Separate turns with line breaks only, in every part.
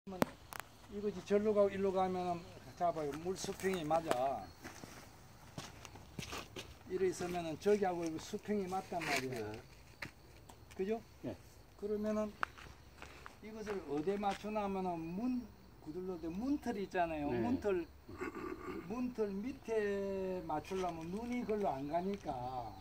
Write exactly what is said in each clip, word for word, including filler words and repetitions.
이것이 절로 가고 일로 가면 잡아요. 물 수평이 맞아. 이래 있으면은 저기하고 수평이 맞단 말이야. 그죠?
네.
그러면은 이것을 어디에 맞추나 하면은 문 구들러대 문틀 있잖아요.
네.
문틀 문틀 밑에 맞추려면 눈이 걸로 안 가니까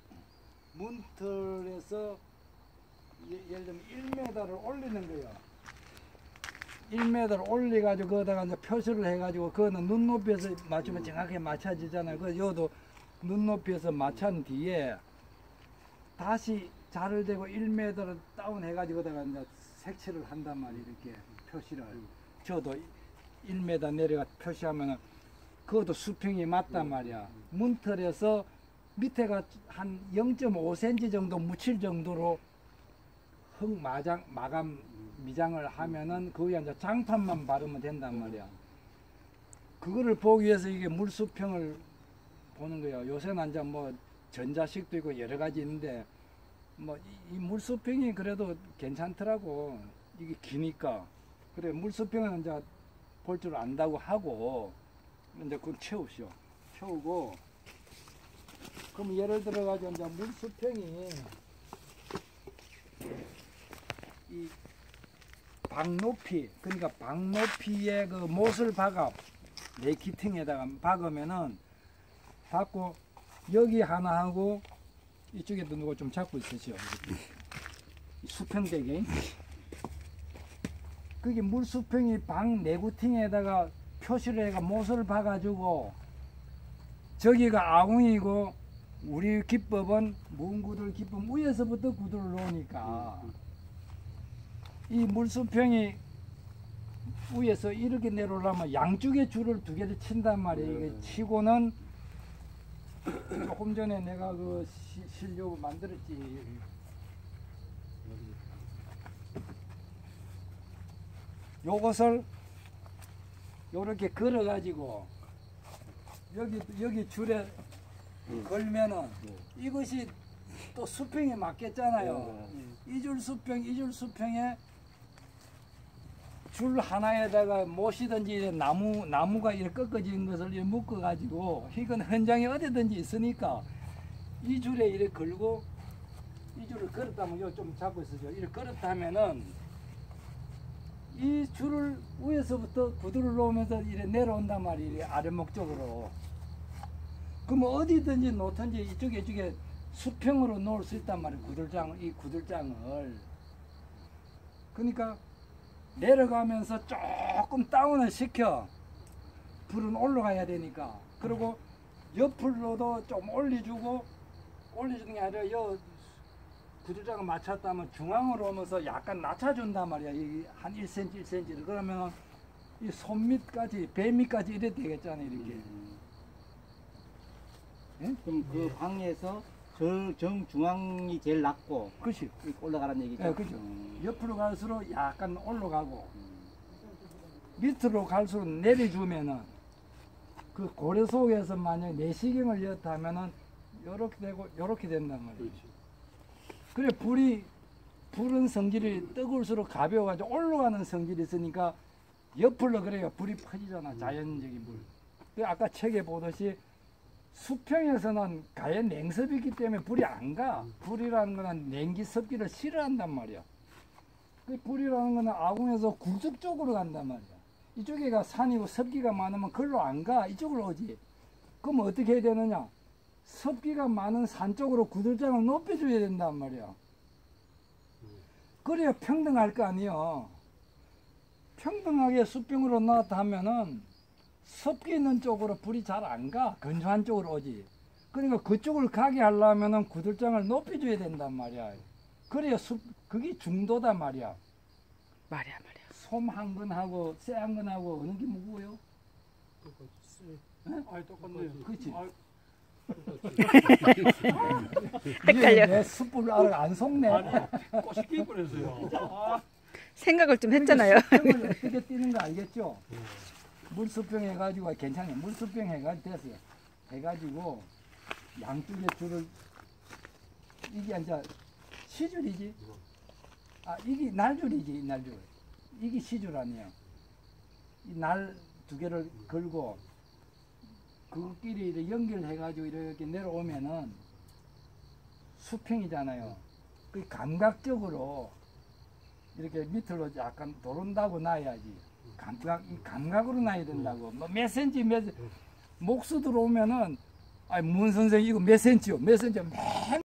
문틀에서 예, 예를 들면 일 미터를 올리는 거예요. 일 미터를 올려가지고 거기다가 이제 표시를 해가지고 그거는 눈높이에서 맞추면 정확하게 맞춰지잖아요. 그 요도 눈높이에서 맞춘 뒤에 다시 자를 대고 일 미터를 다운 해가지고 거기다가 이제 색칠을 한단 말이에요. 이렇게 표시를. 저도 일 미터 내려가 표시하면은 그것도 수평이 맞단 말이야. 문틀에서 밑에가 한 영 점 오 센티미터 정도 묻힐 정도로 흙 마장, 마감 미장을 하면은 거기에 이제 장판만 바르면 된단 말이야. 그거를 보기 위해서 이게 물수평을 보는 거예요. 요새는 이제 뭐 전자식도 있고 여러 가지 있는데 뭐 이 물수평이 그래도 괜찮더라고. 이게 기니까. 그래 물수평은 이제 볼 줄 안다고 하고 이제 그걸 채우시오. 채우고 그럼 예를 들어 가지고 이제 물수평이 이 방높이, 그러니까 방높이에 그 못을 박아 네키팅에다가 박으면은 박고 여기 하나 하고 이쪽에도 누가 좀 잡고 있으시오. 수평대기. 그게 물수평이 방 내구팅에다가 표시를 해가 못을 박아주고 저기가 아궁이고 우리 기법은 문구들 기법 위에서부터 구두를 놓으니까 이 물수평이 위에서 이렇게 내려오려면 양쪽에 줄을 두 개를 친단 말이에요. 이게 치고는 조금 전에 내가 그 실료 만들었지. 요것을 요렇게 걸어 가지고 여기 여기 줄에 걸면은 이것이 또 수평에 맞겠잖아요. 이 줄 수평, 이 줄 수평에 줄 하나에다가 못이든지 나무, 나무가 이렇게 꺾어진 것을 이렇게 묶어가지고, 이건 현장에 어디든지 있으니까, 이 줄에 이렇게 걸고, 이 줄을 걸었다면, 요 좀 잡고 있어죠. 이렇게 걸었다면은, 이 줄을 위에서부터 구두를 놓으면서 이렇게 내려온단 말이에요. 아래목 쪽으로. 그럼 어디든지 놓든지 이쪽에 이쪽에 수평으로 놓을 수 있단 말이에요. 구들장, 이 구들장을. 그러니까, 내려가면서 조금 다운을 시켜. 불은 올라가야 되니까. 그리고 옆으로도 좀 올려주고, 올려주는 게 아니라 요 구두장을 맞췄다면 중앙으로 오면서 약간 낮춰준단 말이야. 한 일 센티미터, 일 센티미터. 그러면 이 손밑까지, 배 밑까지 이래 되겠잖아요. 이렇게.
예? 그럼 그 방에서 저 정중앙이 제일 낮고
그렇지.
올라가라는 얘기죠?
네, 그죠.
음.
옆으로 갈수록 약간 올라가고 밑으로 갈수록 내려주면은 그 고래 속에서 만약 내시경을 넣었다면은 요렇게 되고 요렇게 된단 말이에요. 그래 불이 불은 성질이 뜨거울수록 가벼워가지고 올라가는 성질이 있으니까 옆으로 그래요. 불이 퍼지잖아. 자연적인 불. 근데 아까 책에 보듯이 수평에서는 가연 냉섭이 있기 때문에 불이 안 가. 불이라는 거는 냉기 습기를 싫어한단 말이야. 그 불이라는 거는 아궁에서 굴뚝 쪽으로 간단 말이야. 이쪽에가 산이고 습기가 많으면 글로 안 가. 이쪽으로 오지. 그럼 어떻게 해야 되느냐? 습기가 많은 산 쪽으로 구들장을 높여줘야 된단 말이야. 그래야 평등할 거 아니야. 평등하게 수평으로 나왔다 하면은 습기 있는 쪽으로 불이 잘 안 가. 건조한 쪽으로 오지. 그러니까 그쪽을 가게 하려면은 구들장을 높여줘야 된단 말이야. 그래야 습, 그게 중도다 말이야.
말이야 말이야.
솜 한 건하고 쇠 한 건하고 어느 게 무거워요?
똑같이. 아이 똑같네요.
그렇지.
아이,
헷갈려.
내 숯불 알아 안 속네.
아니, 꽃이 끼 뻔했어요. 아,
생각을 좀 했잖아요.
수평을 어떻게 뛰는 거 알겠죠? 물수평 해가지고 괜찮아요. 물수평 해가지고 됐어요. 해가지고 양쪽에 줄을 이게 이제 시줄이지. 아 이게 날줄이지 날줄. 이게 시줄 아니에요. 이 날 두 개를 걸고 그끼리 이렇게 연결해가지고 이렇게 내려오면은 수평이잖아요. 그 감각적으로 이렇게 밑으로 약간 도른다고 놔야지. 감각, 이 감각으로 놔야 된다고. 뭐 몇 센치, 몇, 목수 들어오면은, 아니, 문 선생 이거 몇 센치요? 몇 센치요? 맨